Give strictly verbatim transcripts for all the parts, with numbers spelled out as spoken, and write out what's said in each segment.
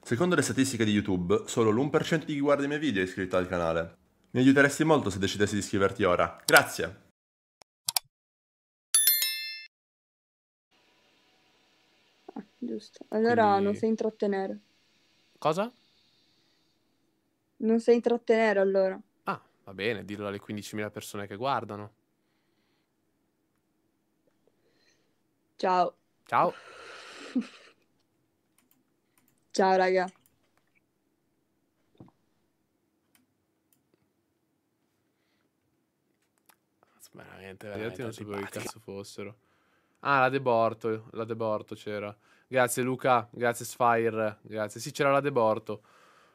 Secondo le statistiche di YouTube, solo l'uno per cento di chi guarda i miei video è iscritto al canale. Mi aiuteresti molto se decidessi di iscriverti ora. Grazie! Ah, giusto. Allora Quindi- non sei intrattenere. Cosa? Non sei intrattenere allora. Ah, va bene, dillo alle quindicimila persone che guardano. Ciao. Ciao. Ciao raga. Veramente, veramente non sapevo che cazzo fossero. Ah, la Deborto, la Deborto c'era. Grazie Luca, grazie Sfire, grazie. Sì, c'era la Deborto.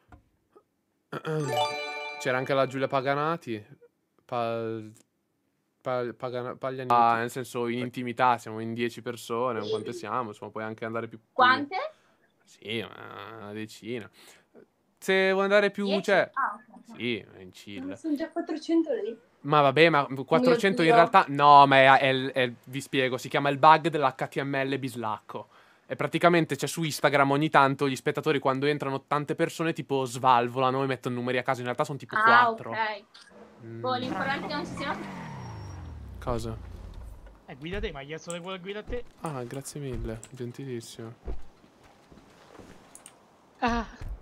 C'era anche la Giulia Paganati. Pa... Pa... Pagana... Paglianetti. Ah, nel senso, in intimità siamo in dieci persone, quante siamo? Insomma, puoi anche andare più... Quante? Sì, una decina. Se vuoi andare più, Dieci? cioè... Ah, ok. Sì, in chill. Sono già quattrocento lì. Ma vabbè, ma quattrocento in Dio. realtà... No, ma è, è- è- vi spiego, si chiama il bug dell'H T M L bislacco. E praticamente c'è su Instagram ogni tanto gli spettatori quando entrano tante persone tipo svalvolano e mettono numeri a caso. In realtà sono tipo Ah, quattro. ok. Mm. Boh, l'importante è che non ci siano... Cosa? Eh, guida te, ma hai chiesto di quello guida te. Ah, grazie mille, gentilissimo. Ah,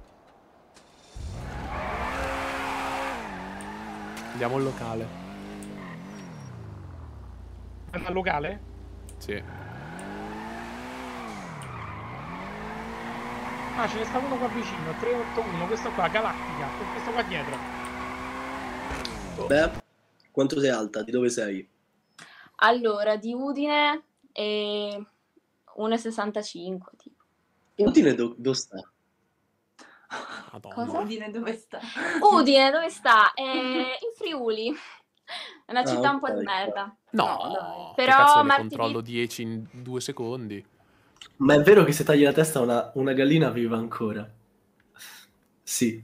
Andiamo al locale. al locale? Sì. Ah, ce ne sta uno qua vicino, tre otto uno, questo qua, Galattica, con questo qua dietro. Beh, quanto sei alta? Di dove sei? Allora, di Udine e uno e sessantacinque, tipo. Udine do- dove sta? Madonna. Cosa? Udine dove sta? Udine, dove sta? È in Friuli. È una Ah, città un po' ok. di merda. No, dai. che Però cazzo ne martedì- controllo dieci in due secondi. Ma è vero che se tagli la testa una, una gallina viva ancora? Sì.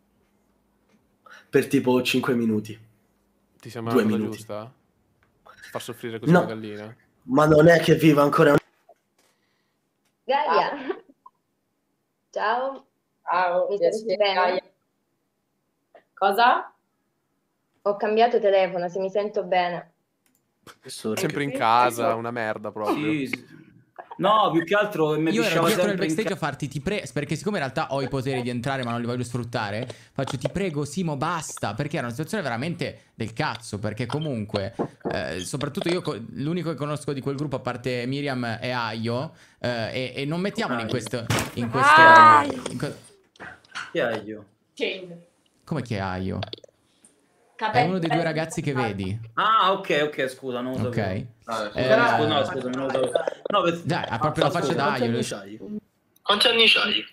Per tipo cinque minuti. Ti sembra Due una cosa minuti. giusta? Far soffrire così No. una gallina? Ma non è che viva ancora. Gaia. Ciao. Ciao, Mi piacere, senti bene? Gaia. Cosa? Ho cambiato telefono, se mi sento bene. Sempre in casa, una merda proprio. Sì, sì. No, più che altro mi Io ero pisciava dietro nel sempre in backstage ca- a farti ti pre- perché siccome in realtà ho i poteri di entrare ma non li voglio sfruttare, faccio ti prego Simo basta, perché era una situazione veramente del cazzo, perché comunque eh, soprattutto io co- l'unico che conosco di quel gruppo a parte Miriam è Aio eh, e, e non mettiamoli in questo in questo in que- Chi è io? Change. come che è Aio? È Capelli uno dei due belli. ragazzi che vedi, Ah, ok, ok, scusa, non lo ok? sapevo. Ah, Eh, Scusa, scusa, no, scusa, non lo sapevo. No, per- Dai, ha proprio la faccia Scusa, da quanti Aio. anni lui- c'hai? Quanti anni c'hai?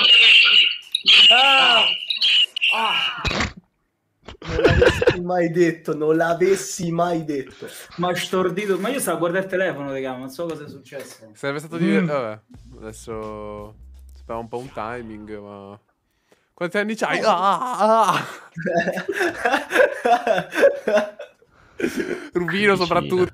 Ah! Non l'avessi mai detto, non l'avessi mai detto. Ma stordito, ma io stavo a guardare il telefono, raga, non so cosa è successo. Sarebbe stato di... Vabbè, adesso... Spera un po' un timing, ma... Quanti anni c'hai? Ah, ah. Rubino soprattutto.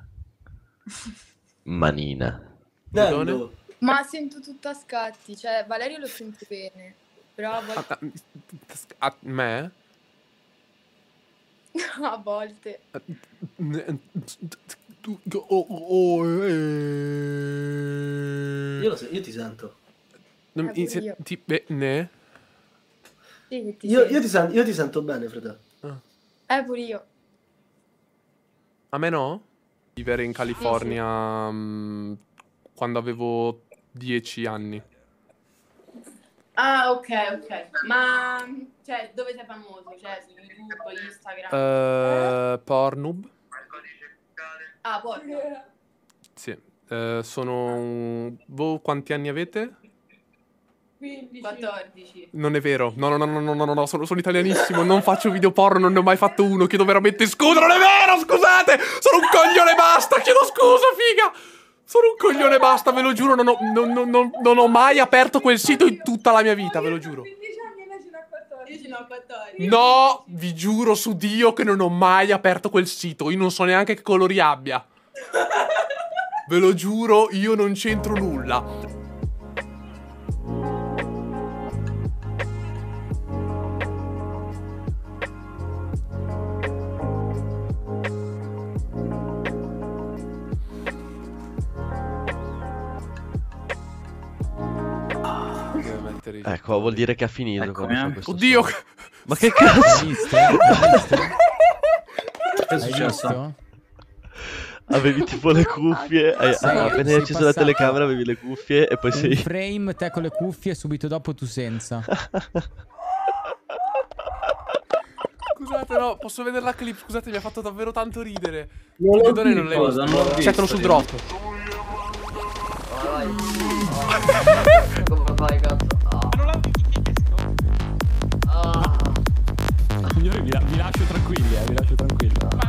Manina. Nando, Ma sento tutto a scatti, cioè Valerio lo sento bene, però a volte, A, a- a me? a volte. Oh, oh, eh. io, lo so- io ti sento. Non- Eh, pure inizia- io. ti- beh, ne? Sì, che ti Io, sento. io ti sen- io ti sento bene, fratello. Eh, pure io. A me no? Vivere in California mh, quando avevo dieci anni. Ah, ok, ok. Ma, cioè, dove sei famoso? Cioè, su YouTube, Instagram? Eh, Pornhub? Ah, porca. Sì. Eh, sono... un- Boh, quanti anni avete? quattordici. Non è vero. No, no, no, no, no, no, no, sono, sono italianissimo. Non faccio video porno, non ne ho mai fatto uno. Chiedo veramente scusa, non è vero, scusate! Sono un coglione, basta, chiedo scusa, figa! Sono un coglione, basta, ve lo giuro, non ho, non, non- non- non ho mai aperto quel sito in tutta la mia vita, ve lo giuro. Io ce ne ho quattordici. No, vi giuro su Dio che non ho mai aperto quel sito. Io non so neanche che colori abbia. Ve lo giuro, io non c'entro nulla. niente. Rigi. Ecco, vuol dire che ha finito. Ecco, quando eh. fa questo Oddio! suono. Ma che cazzo? Hai visto? Hai visto? Che è Hai successo? visto? Avevi tipo le cuffie. hai- Sei- ah, appena sei hai acceso la passato telecamera avevi le cuffie e poi Un sei. frame, te con le cuffie e subito dopo tu senza. Scusate, no, posso vedere la clip? Scusate, mi ha fatto davvero tanto ridere. Non l'ho Vedo, non l'hai cosa, visto. non l'ho visto, Chattalo sul sì. drop. Come fai, cazzo? Non l'ho visto. Signori, vi, vi lascio tranquilli, eh, vi lascio tranquilli. Ma